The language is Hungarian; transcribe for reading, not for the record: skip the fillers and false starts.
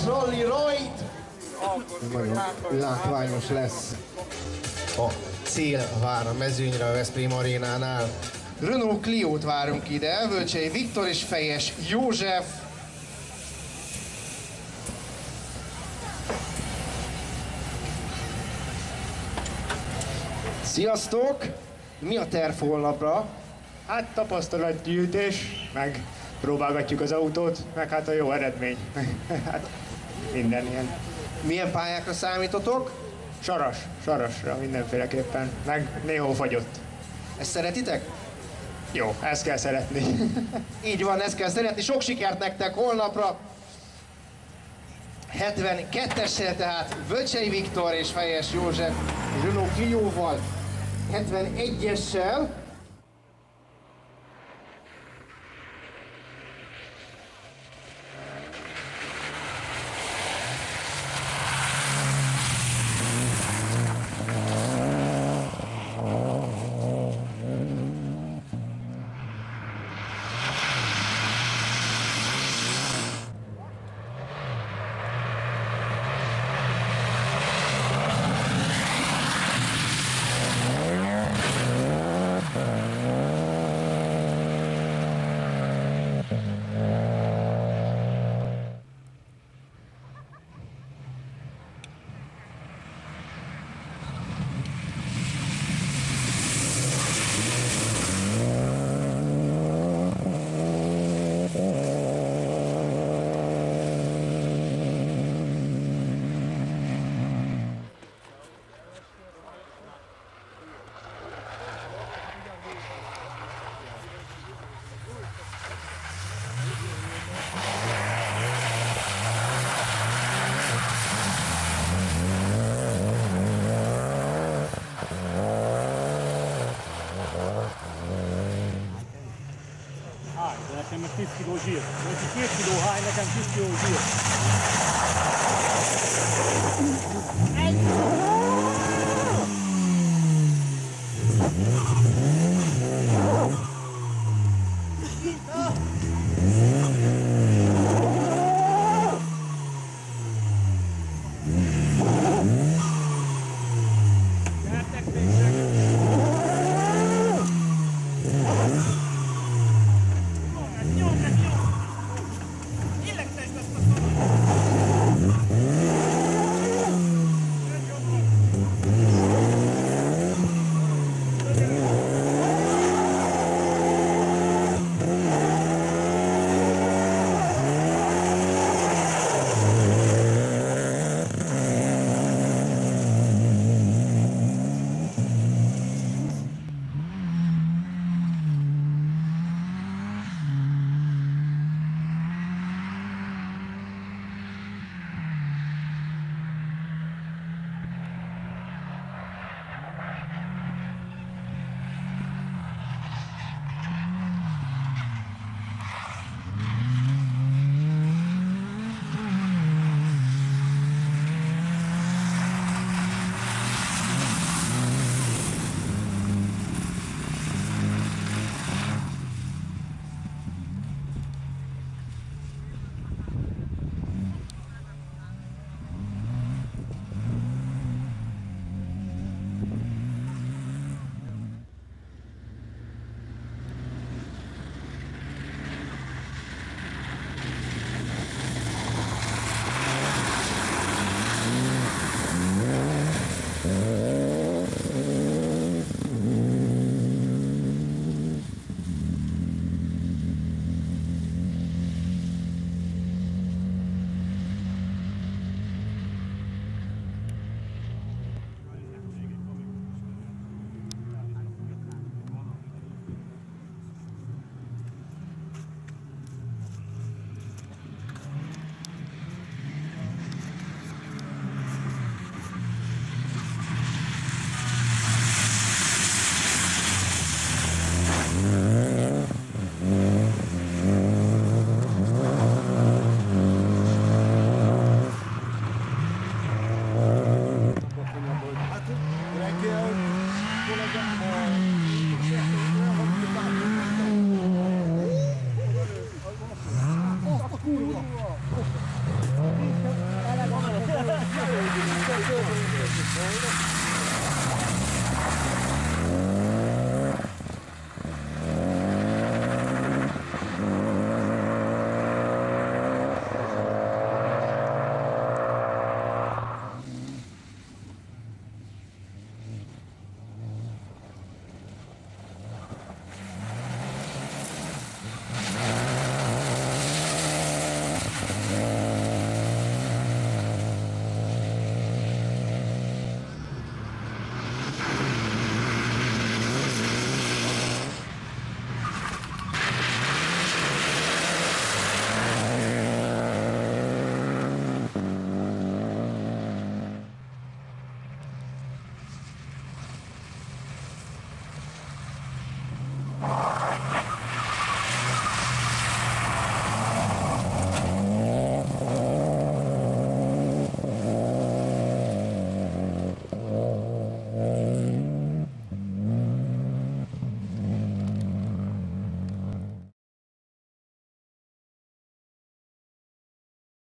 Rally Ride. Nagyon látványos lesz. A cél vár a mezőnyre a Veszprém arénánál. Renault Clio-t várunk ide, Völcsei Viktor és Fejes József. Sziasztok! Mi a terv holnapra? Hát tapasztalatgyűjtés, meg próbálgatjuk az autót, meg hát a jó eredmény. Hát minden ilyen. Milyen pályákra számítotok? Sarasra mindenféleképpen, meg néha fagyott. Ezt szeretitek? Jó, ezt kell szeretni. Így van, ezt kell szeretni. Sok sikert nektek holnapra! 72-essel tehát Völcsei Viktor és Fejes József Renault Clio-val. 71-essel nekem meg 10 kiló zsír. Neki 2 kiló háj, nekem 10 kiló zsír.